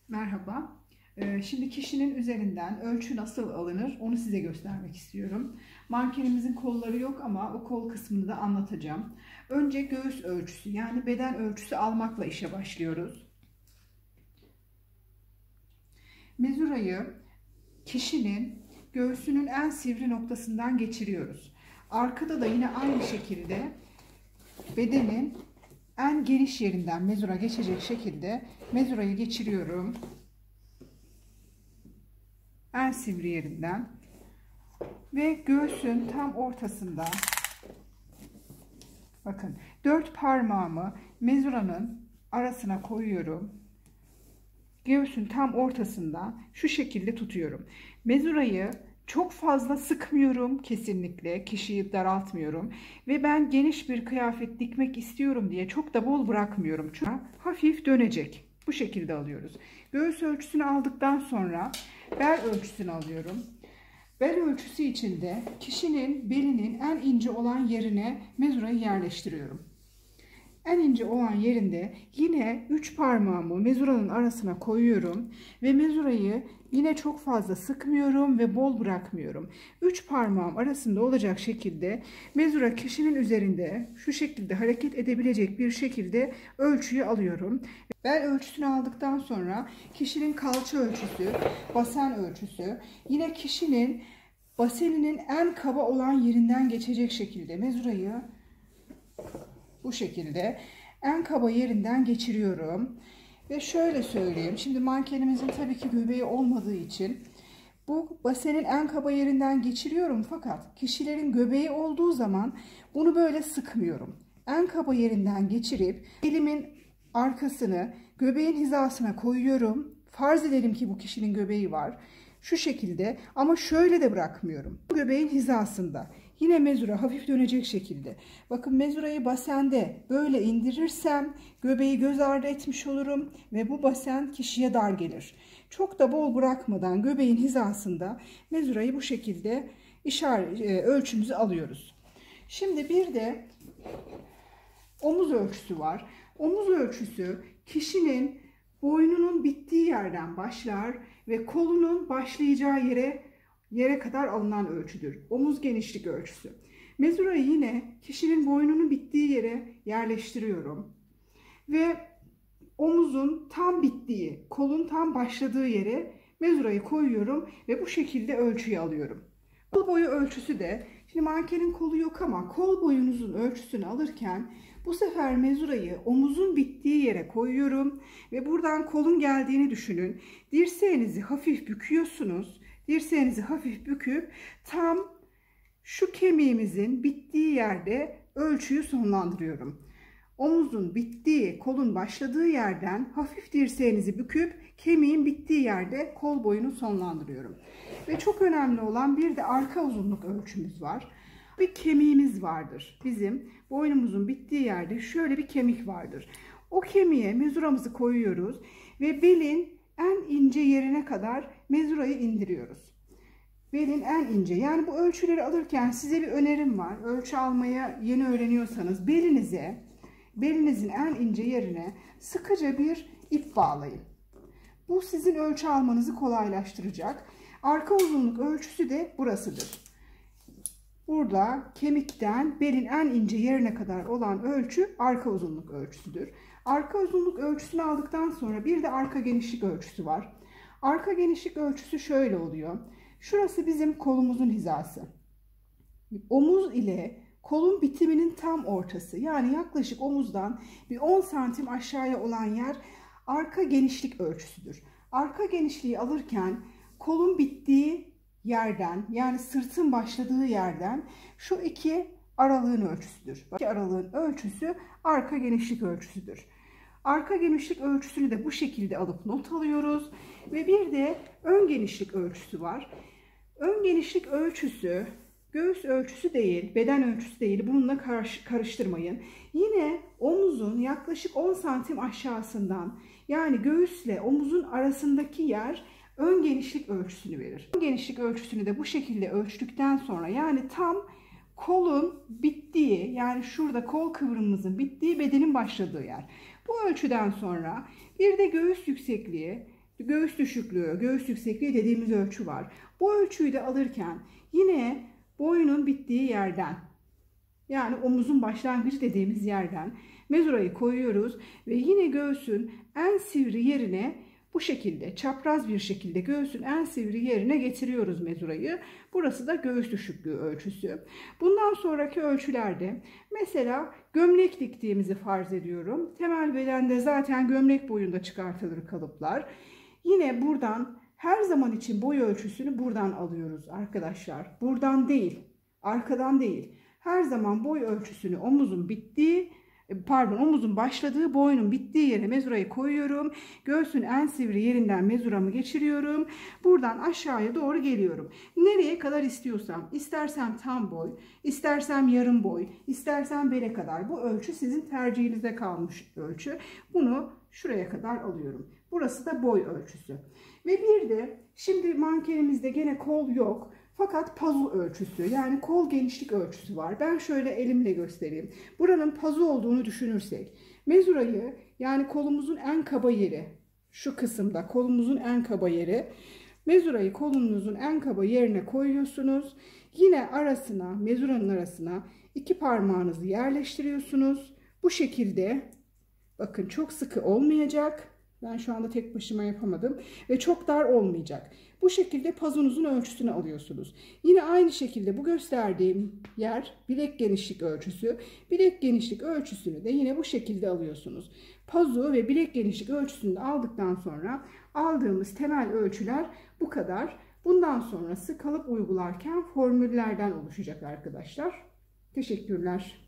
Merhaba. Şimdi kişinin üzerinden ölçü nasıl alınır onu size göstermek istiyorum. Mankenimizin kolları yok ama o kol kısmını da anlatacağım. Önce göğüs ölçüsü yani beden ölçüsü almakla işe başlıyoruz. Mezurayı kişinin göğsünün en sivri noktasından geçiriyoruz. Arkada da yine aynı şekilde bedenin en geniş yerinden mezura geçecek şekilde mezurayı geçiriyorum. En sivri yerinden ve göğsün tam ortasında bakın 4 parmağımı mezuranın arasına koyuyorum. Göğsün tam ortasında şu şekilde tutuyorum. Mezurayı çok fazla sıkmıyorum kesinlikle. Kişiyi daraltmıyorum. Ve ben geniş bir kıyafet dikmek istiyorum diye çok da bol bırakmıyorum. Çünkü hafif dönecek. Bu şekilde alıyoruz. Göğüs ölçüsünü aldıktan sonra bel ölçüsünü alıyorum. Bel ölçüsü için de kişinin belinin en ince olan yerine mezurayı yerleştiriyorum. En ince olan yerinde yine 3 parmağımı mezuranın arasına koyuyorum ve mezurayı yine çok fazla sıkmıyorum ve bol bırakmıyorum. 3 parmağım arasında olacak şekilde mezura kişinin üzerinde şu şekilde hareket edebilecek bir şekilde ölçüyü alıyorum. Bel ölçüsünü aldıktan sonra kişinin kalça ölçüsü, basen ölçüsü, yine kişinin baseninin en kaba olan yerinden geçecek şekilde mezurayı bu şekilde en kaba yerinden geçiriyorum. Ve şöyle söyleyeyim. Şimdi mankenimizin tabii ki göbeği olmadığı için bu basenin en kaba yerinden geçiriyorum. Fakat kişilerin göbeği olduğu zaman bunu böyle sıkmıyorum. En kaba yerinden geçirip elimin arkasını göbeğin hizasına koyuyorum. Farz edelim ki bu kişinin göbeği var. Şu şekilde ama şöyle de bırakmıyorum. Göbeğin hizasında. Yine mezura hafif dönecek şekilde. Bakın mezurayı basende böyle indirirsem göbeği göz ardı etmiş olurum ve bu basen kişiye dar gelir. Çok da bol bırakmadan göbeğin hizasında mezurayı bu şekilde ölçümüzü alıyoruz. Şimdi bir de omuz ölçüsü var. Omuz ölçüsü kişinin boynunun bittiği yerden başlar ve kolunun başlayacağı yere kadar alınan ölçüdür. Omuz genişlik ölçüsü. Mezurayı yine kişinin boynunun bittiği yere yerleştiriyorum. Ve omuzun tam bittiği, kolun tam başladığı yere mezurayı koyuyorum ve bu şekilde ölçüyü alıyorum. Kol boyu ölçüsü de, şimdi mankenin kolu yok ama kol boyunuzun ölçüsünü alırken bu sefer mezurayı omuzun bittiği yere koyuyorum ve buradan kolun geldiğini düşünün. Dirseğinizi hafif büküyorsunuz. Dirseğinizi hafif büküp tam şu kemiğimizin bittiği yerde ölçüyü sonlandırıyorum. Omuzun bittiği, kolun başladığı yerden hafif dirseğinizi büküp kemiğin bittiği yerde kol boyunu sonlandırıyorum. Ve çok önemli olan bir de arka uzunluk ölçümüz var. Bir kemiğimiz vardır. Bizim boynumuzun bittiği yerde şöyle bir kemik vardır. O kemiğe mezuramızı koyuyoruz ve belin en ince yerine kadar mezurayı indiriyoruz. Belin en ince. Yani bu ölçüleri alırken size bir önerim var. Ölçü almaya yeni öğreniyorsanız belinizin en ince yerine sıkıca bir ip bağlayın. Bu sizin ölçü almanızı kolaylaştıracak. Arka uzunluk ölçüsü de burasıdır. Burada kemikten belin en ince yerine kadar olan ölçü arka uzunluk ölçüsüdür. Arka uzunluk ölçüsünü aldıktan sonra bir de arka genişlik ölçüsü var. Arka genişlik ölçüsü şöyle oluyor. Şurası bizim kolumuzun hizası. Omuz ile kolun bitiminin tam ortası. Yani yaklaşık omuzdan bir 10 santim aşağıya olan yer arka genişlik ölçüsüdür. Arka genişliği alırken kolun bittiği yerden, yani sırtın başladığı yerden şu iki aralığın ölçüsüdür. İki aralığın ölçüsü arka genişlik ölçüsüdür. Arka genişlik ölçüsünü de bu şekilde alıp not alıyoruz. Ve bir de ön genişlik ölçüsü var. Ön genişlik ölçüsü göğüs ölçüsü değil, beden ölçüsü değil. Bununla karıştırmayın. Yine omuzun yaklaşık 10 santim aşağısından, yani göğüsle omuzun arasındaki yer ön genişlik ölçüsünü verir. Ön genişlik ölçüsünü de bu şekilde ölçtükten sonra, yani tam kolun bittiği, yani şurada kol kıvrımımızın bittiği, bedenin başladığı yer. Bu ölçüden sonra bir de göğüs yüksekliği, göğüs düşüklüğü, göğüs yüksekliği dediğimiz ölçü var. Bu ölçüyü de alırken yine boynun bittiği yerden, yani omuzun başlangıcı dediğimiz yerden mezurayı koyuyoruz ve yine göğsün en sivri yerine bu şekilde çapraz bir şekilde göğsün en sivri yerine getiriyoruz mezurayı. Burası da göğüs düşüklüğü ölçüsü. Bundan sonraki ölçülerde mesela gömlek diktiğimizi farz ediyorum. Temel bedende zaten gömlek boyunda çıkartılır kalıplar. Yine buradan her zaman için boy ölçüsünü buradan alıyoruz arkadaşlar. Buradan değil, arkadan değil. Her zaman boy ölçüsünü omuzun başladığı, boynun bittiği yere mezurayı koyuyorum. Göğsün en sivri yerinden mezuramı geçiriyorum. Buradan aşağıya doğru geliyorum. Nereye kadar istiyorsam, istersem tam boy, istersem yarım boy, istersem bele kadar. Bu ölçü sizin tercihinize kalmış ölçü. Bunu şuraya kadar alıyorum. Burası da boy ölçüsü. Ve bir de şimdi mankenimizde gene kol yok. Fakat pazu ölçüsü, yani kol genişlik ölçüsü var. Ben şöyle elimle göstereyim. Buranın pazu olduğunu düşünürsek mezurayı, yani kolumuzun en kaba yeri, şu kısımda kolumuzun en kaba yeri, mezurayı kolunuzun en kaba yerine koyuyorsunuz. Yine arasına, mezuranın arasına iki parmağınızı yerleştiriyorsunuz. Bu şekilde, bakın çok sıkı olmayacak. Ben şu anda tek başıma yapamadım ve çok dar olmayacak. Bu şekilde pazunuzun ölçüsünü alıyorsunuz. Yine aynı şekilde bu gösterdiğim yer bilek genişlik ölçüsü. Bilek genişlik ölçüsünü de yine bu şekilde alıyorsunuz. Pazu ve bilek genişlik ölçüsünü de aldıktan sonra aldığımız temel ölçüler bu kadar. Bundan sonrası kalıp uygularken formüllerden oluşacak arkadaşlar. Teşekkürler.